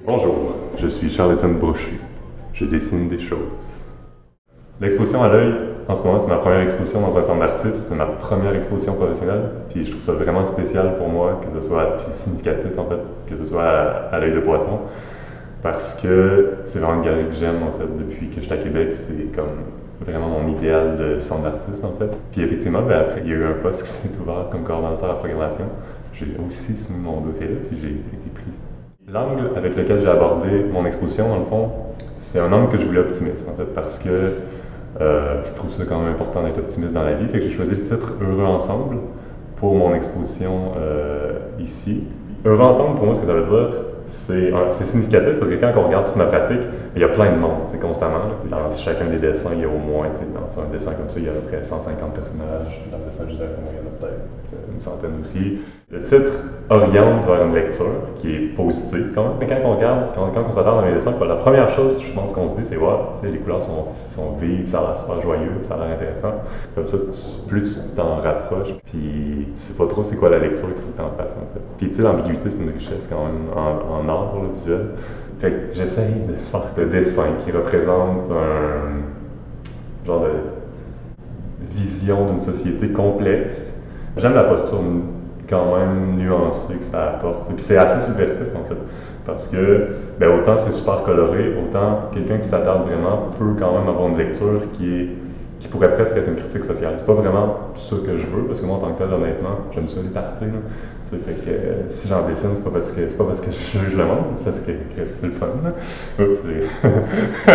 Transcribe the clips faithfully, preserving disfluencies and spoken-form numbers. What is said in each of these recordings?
Bonjour, je suis Charles-Étienne Brochu. Je dessine des choses. L'exposition à l'œil, en ce moment, c'est ma première exposition dans un centre d'artistes. C'est ma première exposition professionnelle. Puis je trouve ça vraiment spécial pour moi, que ce soit, puis significatif en fait, que ce soit à, à l'œil de poisson. Parce que c'est vraiment une galerie que j'aime en fait depuis que je suis à Québec. C'est comme vraiment mon idéal de centre d'artiste en fait. Puis effectivement, ben, après, il y a eu un poste qui s'est ouvert comme coordonnateur à programmation. J'ai aussi soumis mon dossier là, puis j'ai été pris. L'angle avec lequel j'ai abordé mon exposition, dans le fond, c'est un angle que je voulais optimiste, en fait, parce que euh, je trouve ça quand même important d'être optimiste dans la vie. Fait que j'ai choisi le titre « Heureux ensemble » pour mon exposition euh, ici. « Heureux ensemble », pour moi, ce que ça veut dire, c'est significatif, parce que quand on regarde toute ma pratique, il y a plein de monde, constamment. Là, dans chacun des dessins, il y a au moins, dans un dessin comme ça, il y a à peu près cent cinquante personnages. Dans le dessin juste derrière moi, il y en a peut-être une centaine aussi. Le titre oriente vers une lecture qui est positive quand même. Mais quand on regarde, quand, quand on s'attend dans mes dessins, la première chose, je pense qu'on se dit, c'est wow, les couleurs sont, sont vives, ça a l'air super joyeux, ça a l'air intéressant. Comme ça, tu, plus tu t'en rapproches, puis tu sais pas trop c'est quoi la lecture qu'il faut que tu en fasses en fait. Puis tu sais, l'ambiguïté, c'est une richesse quand même en, en art pour le visuel. Fait que j'essaye de faire des dessins qui représentent un genre de vision d'une société complexe. J'aime la posture quand même nuancée que ça apporte. Et puis c'est assez subversif en fait, parce que ben, autant c'est super coloré, autant quelqu'un qui s'attarde vraiment peut quand même avoir une lecture qui est qui pourrait presque être une critique sociale. C'est pas vraiment ça que je veux, parce que moi, en tant que tel, honnêtement, j'aime ça les parties. Fait que euh, si j'en dessine, c'est pas parce que c'est pas parce que je juge le monde, c'est parce que, que c'est le fun. Oups, c'est...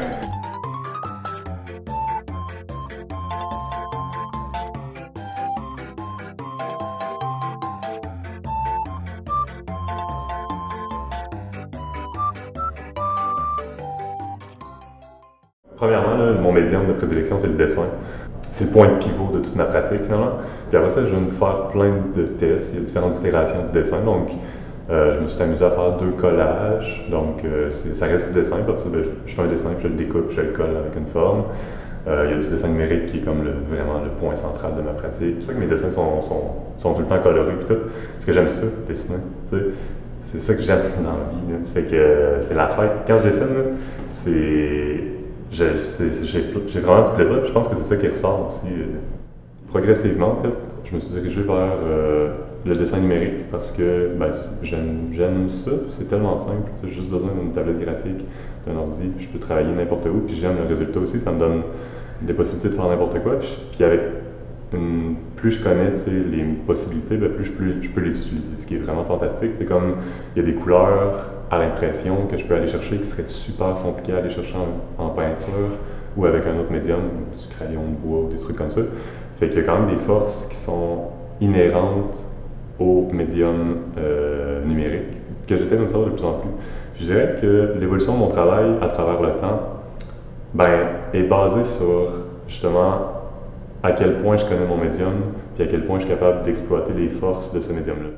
Premièrement, là, mon médium de prédilection, c'est le dessin. C'est le point de pivot de toute ma pratique, finalement. Puis après ça, je viens de faire plein de tests. Il y a différentes itérations du dessin. Donc, euh, je me suis amusé à faire deux collages. Donc, euh, ça reste du dessin. Parce que ben, je, je fais un dessin, puis je le découpe, puis je le colle avec une forme. Euh, il y a du dessin numérique qui est comme le, vraiment le point central de ma pratique. C'est ça que mes dessins sont, sont, sont tout le temps colorés, puis tout. Parce que j'aime ça, dessiner. C'est ça que j'aime dans la vie. Là. Fait que euh, c'est la fête. Quand je dessine, c'est... J'ai vraiment du plaisir, puis je pense que c'est ça qui ressort aussi. Euh, progressivement, en fait, je me suis dirigé vers euh, le dessin numérique parce que ben, j'aime ça, c'est tellement simple. J'ai juste besoin d'une tablette graphique, d'un ordi, puis je peux travailler n'importe où, puis j'aime le résultat aussi, ça me donne des possibilités de faire n'importe quoi. Puis, puis avec une, plus je connais les possibilités, ben, plus je peux, je peux les utiliser, ce qui est vraiment fantastique. C'est comme il y a des couleurs à l'impression que je peux aller chercher qui seraient super compliquées à aller chercher en, en peinture ou avec un autre médium, du crayon de bois ou des trucs comme ça. Fait qu'il y a quand même des forces qui sont inhérentes au médium euh, numérique que j'essaie de me savoir de plus en plus. Je dirais que l'évolution de mon travail à travers le temps ben, est basée sur justement à quel point je connais mon médium puis à quel point je suis capable d'exploiter les forces de ce médium-là.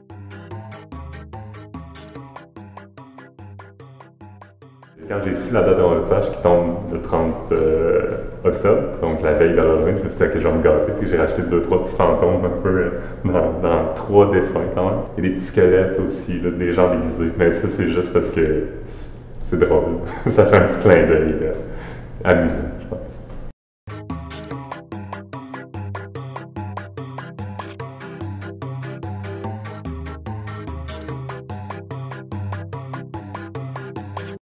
Quand j'ai su la date de mon stage qui tombe le trente octobre, donc la veille d'Halloween, je me suis dit que je vais me gâter, puis j'ai racheté deux, trois petits fantômes un peu dans, dans trois dessins quand même. Et des petits squelettes aussi, là, des gens déguisés. Mais ça, c'est juste parce que c'est drôle. Ça fait un petit clin d'œil amusant.